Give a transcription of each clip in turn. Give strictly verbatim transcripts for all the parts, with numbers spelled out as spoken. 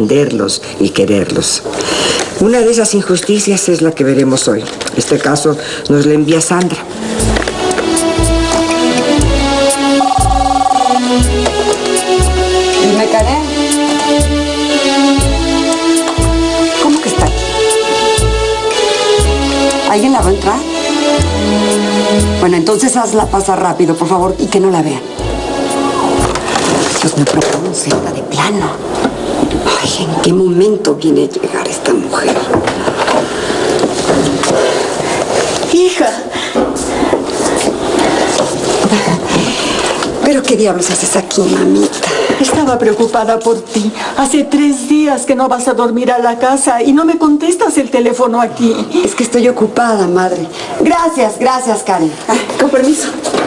entenderlos y quererlos. Una de esas injusticias es la que veremos hoy. Este caso nos lo envía Sandra. Dime, Karen. ¿Cómo que está aquí? ¿Alguien la va a entrar? Bueno, entonces hazla pasar rápido, por favor, y que no la vean. Dios me propone de plano. Ay, ¿en qué momento viene a llegar esta mujer? Hija. ¿Pero qué diablos haces aquí, mamita? Estaba preocupada por ti. Hace tres días que no vas a dormir a la casa y no me contestas el teléfono aquí. Es que estoy ocupada, madre. Gracias, gracias, Karen. Ah, con permiso.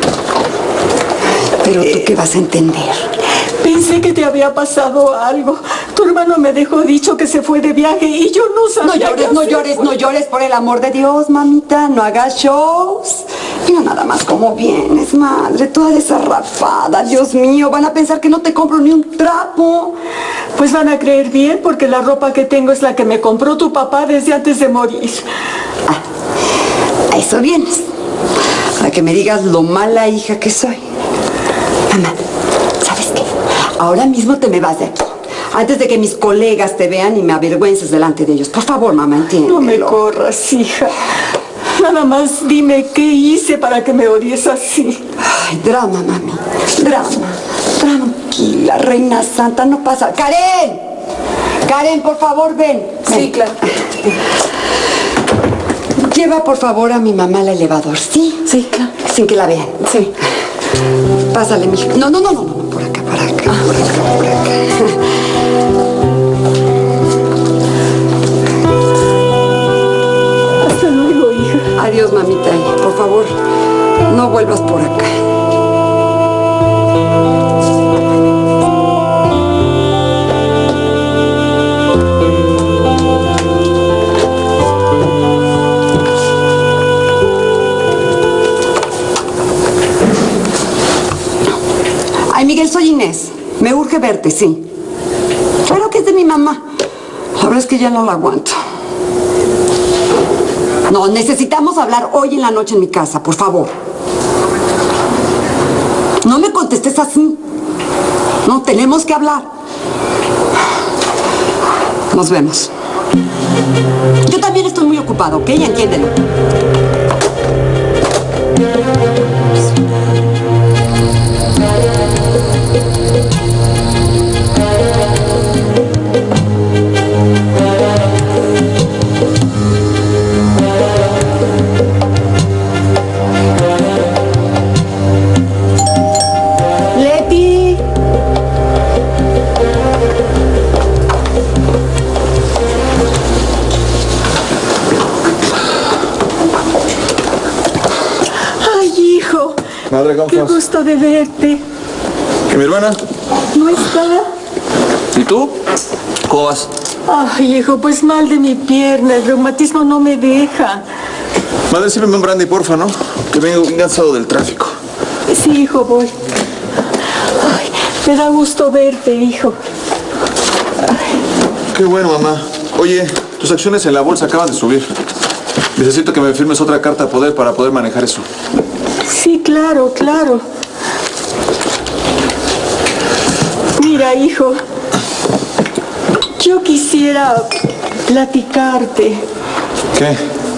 Pero tú qué vas a entender. Pensé que te había pasado algo. Tu hermano me dejó dicho que se fue de viaje y yo no sabía. No llores, no llores, no llores, por el amor de Dios, mamita. No hagas shows. Mira nada más cómo vienes, madre, toda desarrapada. Dios mío, van a pensar que no te compro ni un trapo. Pues van a creer bien porque la ropa que tengo es la que me compró tu papá desde antes de morir. Ah, a eso vienes. A que me digas lo mala hija que soy. Mamá, ¿sabes qué? Ahora mismo te me vas de aquí. Antes de que mis colegas te vean y me avergüences delante de ellos. Por favor, mamá, entiéndelo. No me corras, hija. Nada más dime qué hice para que me odies así. Ay, drama, mami. Drama. Tranquila, reina santa, no pasa. ¡Karen! Karen, por favor, ven. ven. Sí, claro. Lleva, por favor, a mi mamá al elevador, ¿sí? Sí, claro. Sin que la vean. Sí. Pásale, mija. No, no, no, no, no. Por acá, por acá, ah. por acá, por acá. Hasta luego, hija. Adiós, mamita. Por favor, no vuelvas por acá. Ay, Miguel, soy Inés. Me urge verte, sí. Claro que es de mi mamá. La verdad es que ya no la aguanto. No, necesitamos hablar hoy en la noche en mi casa, por favor. No me contestes así. No, tenemos que hablar. Nos vemos. Yo también estoy muy ocupada, ¿ok? Entiéndelo. Leti. Ay, hijo. Madre, ¿cómo Qué estás? gusto de verte. ¿Y mi hermana? ¿No está? ¿Y tú? ¿Cómo vas? Ay, hijo, pues mal de mi pierna. El reumatismo no me deja. Madre, sírveme un brandy, porfa, ¿no? Que vengo bien cansado del tráfico. Sí, hijo, voy. Ay, me da gusto verte, hijo. Qué bueno, mamá. Oye, tus acciones en la bolsa acaban de subir. Necesito que me firmes otra carta a poder para poder manejar eso. Sí, claro, claro. Mira, hijo, yo quisiera platicarte. ¿Qué?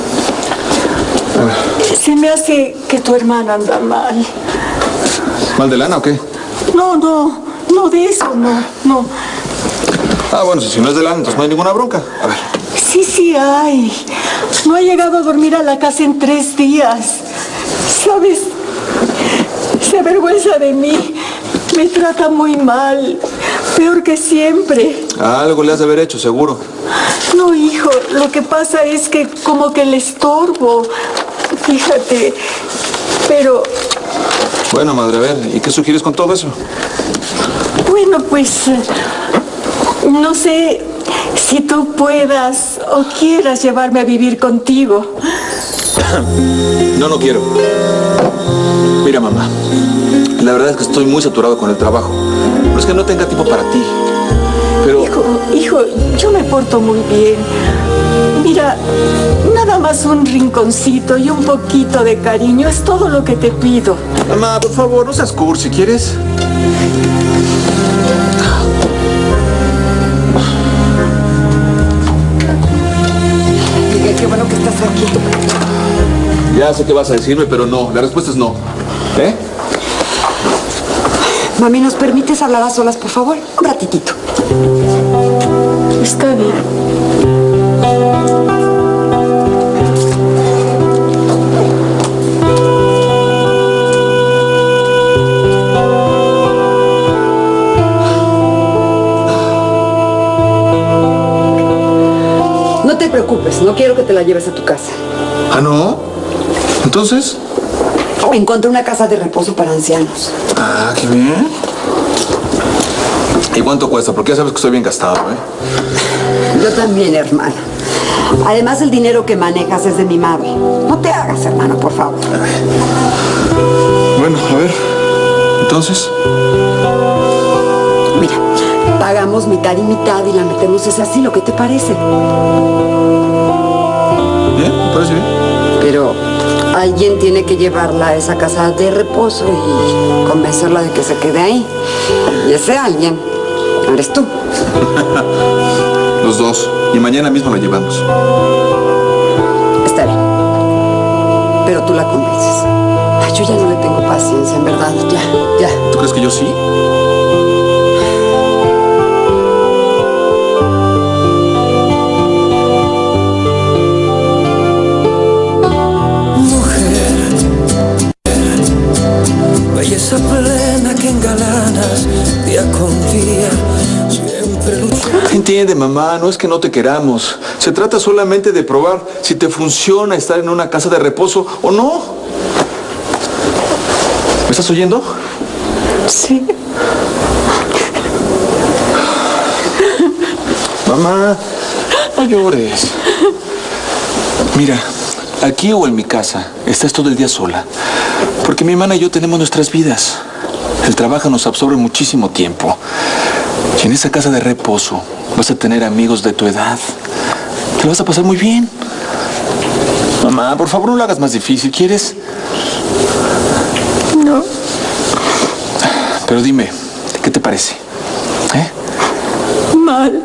A ver. Se me hace que tu hermana anda mal. ¿Mal de lana o qué? No, no, no de eso, no, no. Ah, bueno, si no es de lana, entonces no hay ninguna bronca. A ver. Sí, sí hay. No ha llegado a dormir a la casa en tres días. ¿Sabes? Se avergüenza de mí. Me trata muy mal. Peor que siempre. Algo le has de haber hecho, seguro. No, hijo, lo que pasa es que como que le estorbo. Fíjate. Pero... Bueno, madre, a ver, ¿y qué sugieres con todo eso? Bueno, pues... No sé si tú puedas o quieras llevarme a vivir contigo. No, no quiero. Mira, mamá, la verdad es que estoy muy saturado con el trabajo. No es que no tenga tiempo para ti, pero... Hijo, Hijo, yo me porto muy bien. Mira, nada más un rinconcito y un poquito de cariño es todo lo que te pido. Mamá, por favor, no seas cursi, ¿quieres? Miguel, qué bueno que estás aquí. Ya sé qué vas a decirme, pero no. La respuesta es no. ¿Eh? Mami, ¿nos permites hablar a solas, por favor? Un ratitito. Está bien. No te preocupes, no quiero que te la lleves a tu casa. ¿Ah, no? ¿Entonces? Encontré una casa de reposo para ancianos. Ah, qué bien. ¿Y cuánto cuesta? Porque ya sabes que estoy bien gastado, ¿eh? Yo también, hermana. Además, el dinero que manejas es de mi madre. No te hagas, hermana, por favor. Bueno, a ver. Entonces... Mira, pagamos mitad y mitad y la metemos ese asilo. ¿Qué te parece? Bien, me parece bien. Pero alguien tiene que llevarla a esa casa de reposo y convencerla de que se quede ahí. Y ese alguien eres tú. Los dos. Y mañana mismo la llevamos. Está bien. Pero tú la convences. Ay, yo ya no le tengo paciencia, en verdad. Ya, ya. ¿Tú crees que yo sí? Belleza plena que engalanas día con día, siempre luchando. Entiende, mamá, no es que no te queramos. Se trata solamente de probar si te funciona estar en una casa de reposo o no. ¿Me estás oyendo? Sí. Mamá, no llores. Mira, aquí o en mi casa, estás todo el día sola. Porque mi hermana y yo tenemos nuestras vidas. El trabajo nos absorbe muchísimo tiempo. Y en esa casa de reposo vas a tener amigos de tu edad. Te lo vas a pasar muy bien. Mamá, por favor, no lo hagas más difícil, ¿quieres? No. Pero dime, ¿qué te parece? ¿Eh? Mal.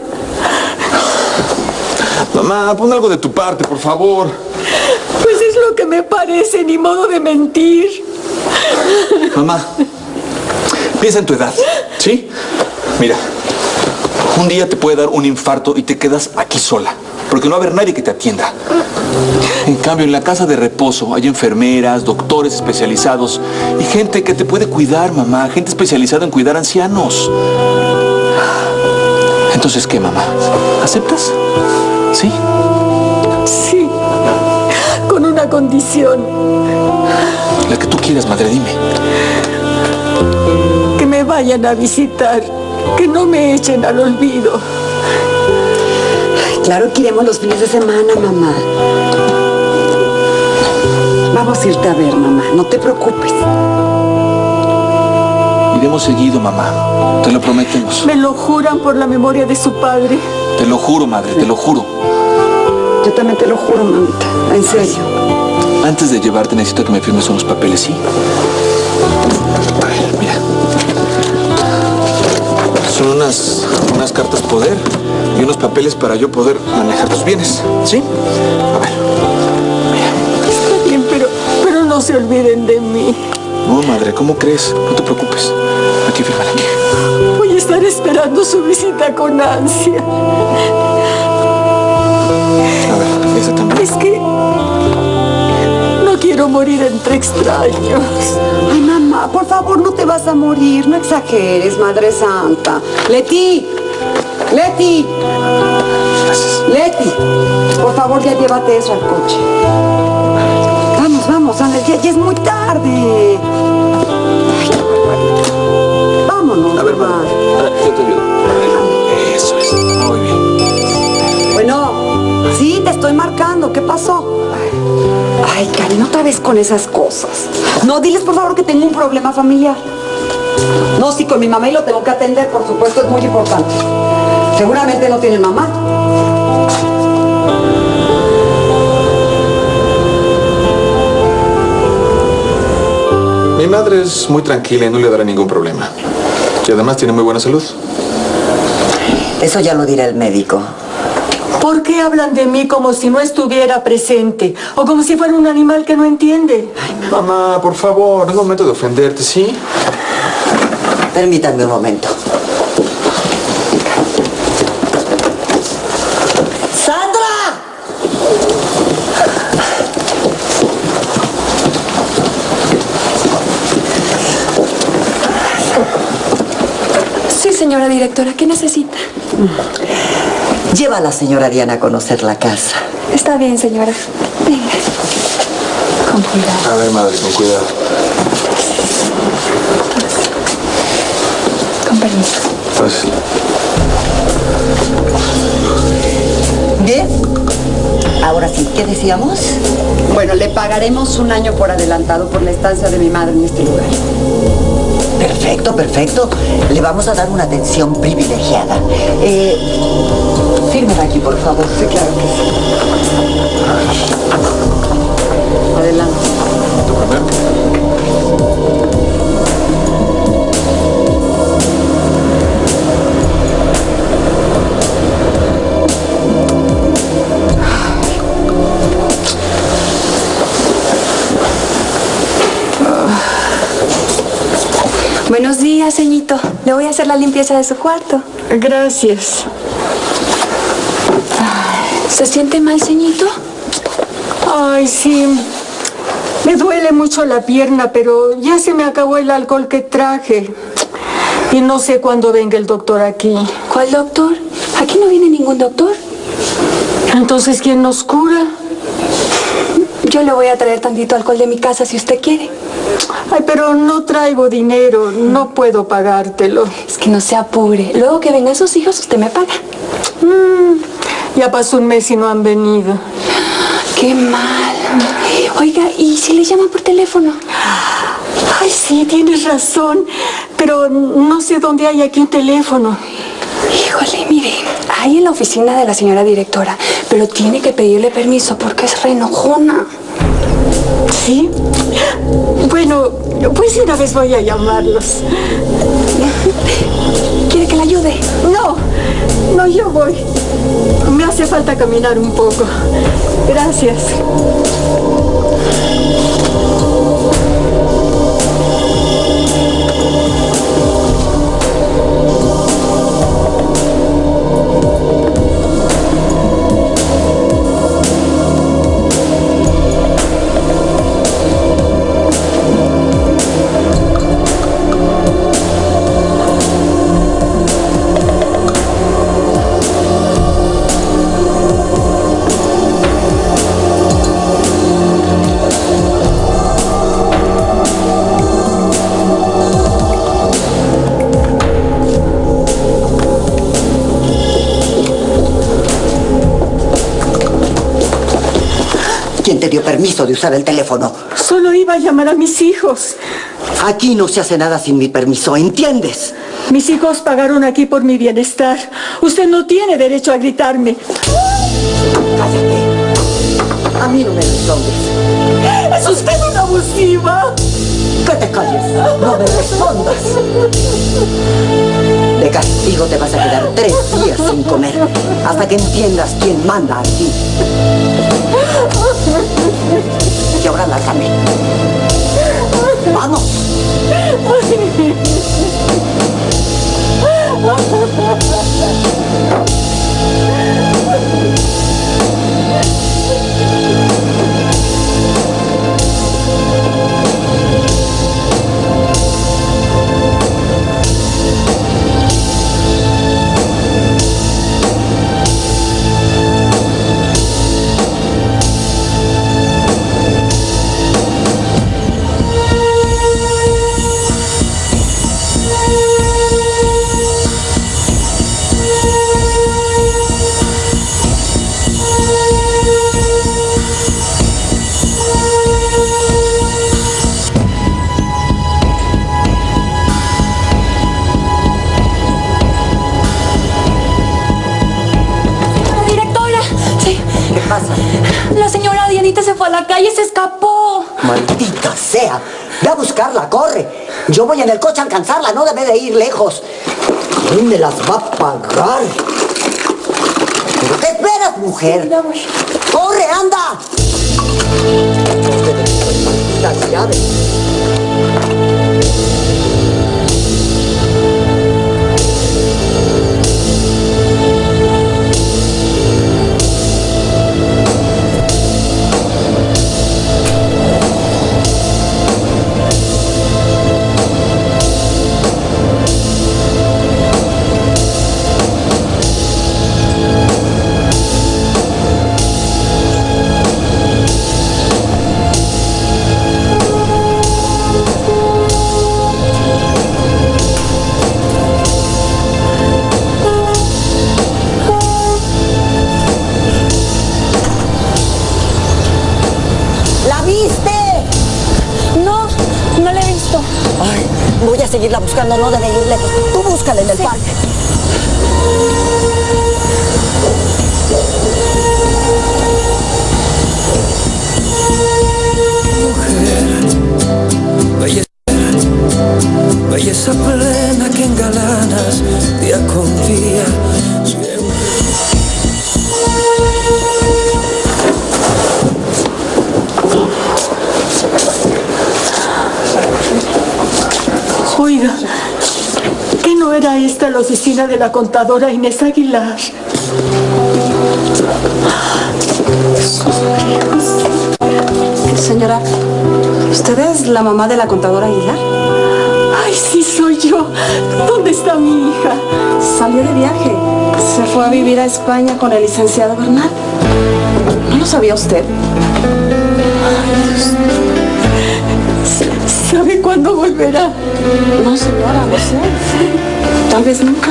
Mamá, pon algo de tu parte, por favor. Pues es lo que me parece, ni modo de mentir. Mamá, piensa en tu edad, ¿sí? Mira, un día te puede dar un infarto y te quedas aquí sola, porque no va a haber nadie que te atienda. En cambio, en la casa de reposo hay enfermeras, doctores especializados y gente que te puede cuidar, mamá, gente especializada en cuidar ancianos. Entonces, ¿qué, mamá? ¿Aceptas? ¿Sí? Sí. Con una condición. La que tú quieras, madre, dime. Que me vayan a visitar. Que no me echen al olvido. Ay, claro que iremos los fines de semana, mamá. Vamos a irte a ver, mamá. No te preocupes. Iremos seguido, mamá. Te lo prometemos. Me lo juran por la memoria de su padre. Te lo juro, madre, te lo juro. Yo también te lo juro, mamita. En serio. Antes de llevarte necesito que me firmes unos papeles, ¿sí? A ver, mira. Son unas, unas cartas poder y unos papeles para yo poder manejar tus bienes, ¿sí? A ver, mira. Está bien, pero, pero no se olviden de mí. No, madre, ¿cómo crees? No te preocupes. Aquí, fírmale aquí. Voy a estar esperando su visita con ansia. A ver, esa también. Es que no quiero morir entre extraños. Ay, mamá, por favor, no te vas a morir. No exageres, Madre Santa. Leti. Leti. Gracias. Leti. Por favor, ya llévate eso al coche. Vamos, vamos, Andrés. Ya, ya es muy tarde. Ay, qué barbaridad. Vámonos, A ver, mamá. madre. A ver, yo te ayudo. A ver, eso es. Muy bien. Bueno, sí, te estoy marcando. ¿Qué pasó? Ay, Karen, otra vez con esas cosas. No, diles por favor que tengo un problema familiar. No, sí, con mi mamá y lo tengo que atender, por supuesto, es muy importante. Seguramente que no tienen mamá. Mi madre es muy tranquila y no le dará ningún problema. Y además tiene muy buena salud. Eso ya lo dirá el médico. ¿Por qué hablan de mí como si no estuviera presente? O como si fuera un animal que no entiende. Mamá, por favor, no es momento de ofenderte, ¿sí? Permítanme un momento. ¡Sandra! Sí, señora directora, ¿qué necesita? Lleva a la señora Diana a conocer la casa. Está bien, señora. Venga. Con cuidado. A ver, madre, con cuidado. Con permiso. Pues... Bien. Ahora sí, ¿qué decíamos? Bueno, le pagaremos un año por adelantado por la estancia de mi madre en este lugar. Perfecto, perfecto. Le vamos a dar una atención privilegiada. Eh, firmen aquí, por favor. Sí, claro que sí. Adelante. ¿Tú primero? Buenos días, ceñito. Le voy a hacer la limpieza de su cuarto. Gracias. ¿Se siente mal, ceñito? Ay, sí. Me duele mucho la pierna, pero ya se me acabó el alcohol que traje. Y no sé cuándo venga el doctor aquí. ¿Cuál doctor? Aquí no viene ningún doctor. Entonces, ¿quién nos cura? Yo le voy a traer tantito alcohol de mi casa si usted quiere. Ay, pero no traigo dinero. No puedo pagártelo. Es que no se apure. Luego que vengan sus hijos, usted me paga. Mm, ya pasó un mes y no han venido. Qué mal. Oiga, ¿y si le llaman por teléfono? Ay, sí, tienes razón. Pero no sé dónde hay aquí un teléfono. Híjole, mire, hay en la oficina de la señora directora, pero tiene que pedirle permiso porque es re enojona. ¿Sí? Bueno, pues una vez voy a llamarlos. ¿Quiere que le ayude? No, no, yo voy. Me hace falta caminar un poco. Gracias. ¿Quién te dio permiso de usar el teléfono? Solo iba a llamar a mis hijos. Aquí no se hace nada sin mi permiso, ¿entiendes? Mis hijos pagaron aquí por mi bienestar. Usted no tiene derecho a gritarme. Cállate. A mí no me respondes. ¡Es usted una abusiva! Que te calles. No me respondas. De castigo te vas a quedar tres días sin comer hasta que entiendas quién manda aquí. Y ahora lárgame. ¡Vamos! pasa? La señora Dianita se fue a la calle, se escapó. Maldita sea. Ve a buscarla, corre. Yo voy en el coche a alcanzarla, no debe de ir lejos. ¿Quién me las va a pagar? ¿Pero qué esperas, mujer? ¡Corre, anda! Las llaves. Voy a seguirla buscando, no debe ir lejos. Tú búscala en el sí. parque. Mujer, belleza, belleza plena que engalanas día con día. Siempre... Oiga, ¿qué no era esta la oficina de la contadora Inés Aguilar? Señora, ¿usted es la mamá de la contadora Aguilar? Ay, sí, soy yo. ¿Dónde está mi hija? Salió de viaje. Se fue a vivir a España con el licenciado Bernal. ¿No lo sabía usted? ¿Sabe cuándo volverá? No, señora, no sé. Tal vez nunca.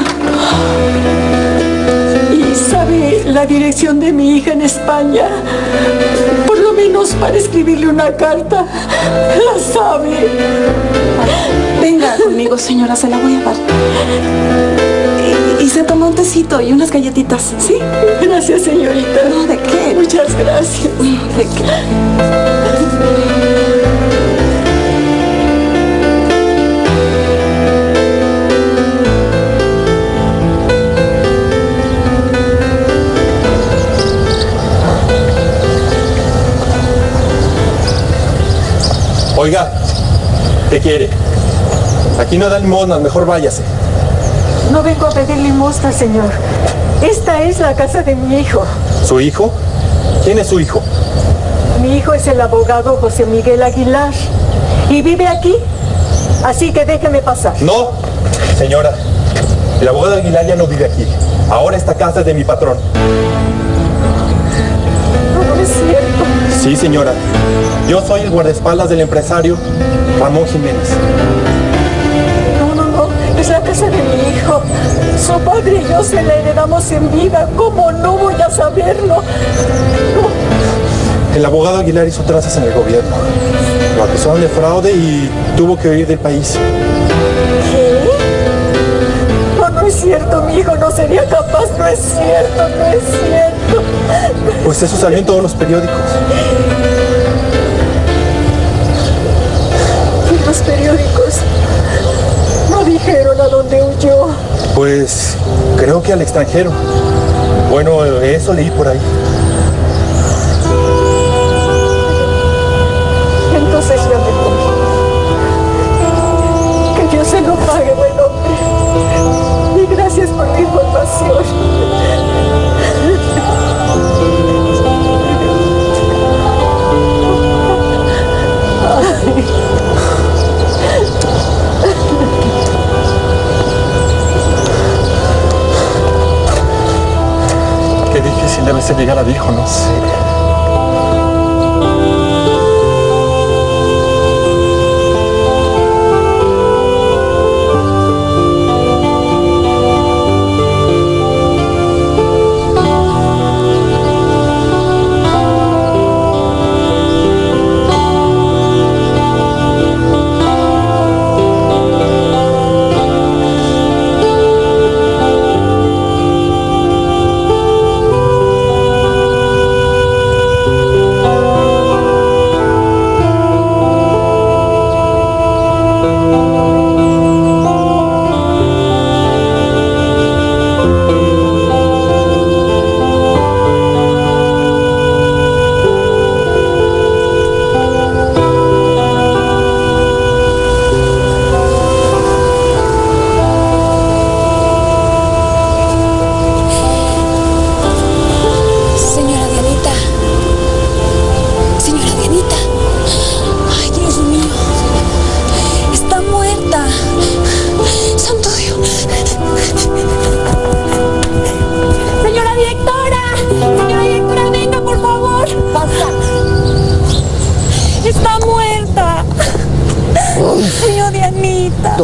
¿Y sabe la dirección de mi hija en España? Por lo menos para escribirle una carta. ¿La sabe? Venga conmigo, señora, se la voy a dar. Y, y se tomó un tecito y unas galletitas, ¿sí? Gracias, señorita. No, ¿de qué? Muchas gracias. ¿De qué? Oiga, ¿qué quiere? Aquí no dan limosnas, mejor váyase. No vengo a pedir limosna, señor. Esta es la casa de mi hijo. ¿Su hijo? ¿Quién es su hijo? Mi hijo es el abogado José Miguel Aguilar y vive aquí, así que déjeme pasar. No, señora, el abogado Aguilar ya no vive aquí. Ahora esta casa es de mi patrón. No, no es cierto. Sí, señora. Yo soy el guardaespaldas del empresario Ramón Jiménez. No, no, no. Es la casa de mi hijo. Su padre y yo se la heredamos en vida. ¿Cómo no voy a saberlo? No. El abogado Aguilar hizo trazas en el gobierno. Lo acusaron de fraude y tuvo que huir del país. ¿Qué? No, no es cierto. Mi hijo no sería capaz. No es cierto, no es cierto. Pues eso salió en todos los periódicos. Los periódicos no dijeron a dónde huyó. Pues creo que al extranjero. Bueno, eso leí por ahí. Entonces ya me voy. Que Dios se lo pague, buen hombre. Y gracias por tu información. Ay. Qué difícil debe ser llegar a viejo, no sé.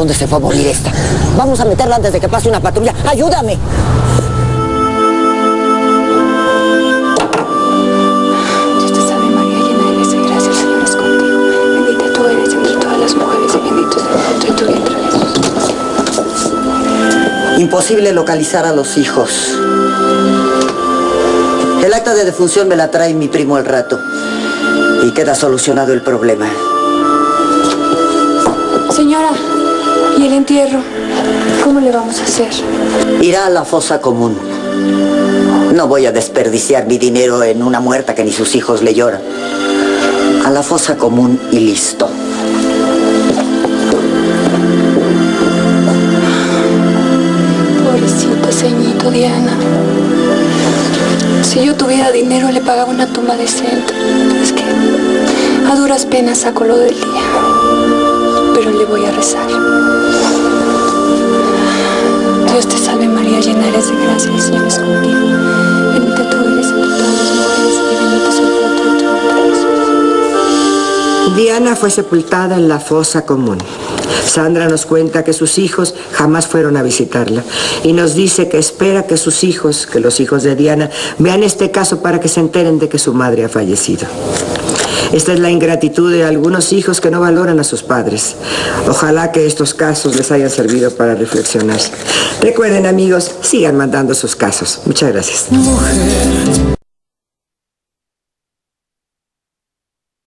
dónde se fue a morir esta. Vamos a meterla antes de que pase una patrulla. ¡Ayúdame! Dios te salve María, llena eres de gracia, el Señor es contigo. Bendita tú eres entre todas las mujeres y bendito es el fruto de tu vientre, Jesús. Imposible localizar a los hijos. El acta de defunción me la trae mi primo al rato. Y queda solucionado el problema. Señora, ¿y el entierro? ¿Cómo le vamos a hacer? Irá a la fosa común. No voy a desperdiciar mi dinero en una muerta que ni sus hijos le lloran. A la fosa común y listo. Pobrecita ceñito Diana. Si yo tuviera dinero le pagaba una tumba decente. Es que a duras penas saco lo del día. Pero le voy a rezar. Dios te salve María, llena eres de gracia, el Señor es contigo. Bendita tú eres entre todas las mujeres y bendito es el fruto de tu vientre, Jesús. Diana fue sepultada en la fosa común. Sandra nos cuenta que sus hijos jamás fueron a visitarla y nos dice que espera que sus hijos, que los hijos de Diana, vean este caso para que se enteren de que su madre ha fallecido. Esta es la ingratitud de algunos hijos que no valoran a sus padres. Ojalá que estos casos les hayan servido para reflexionar. Recuerden, amigos, sigan mandando sus casos. Muchas gracias. Mujer.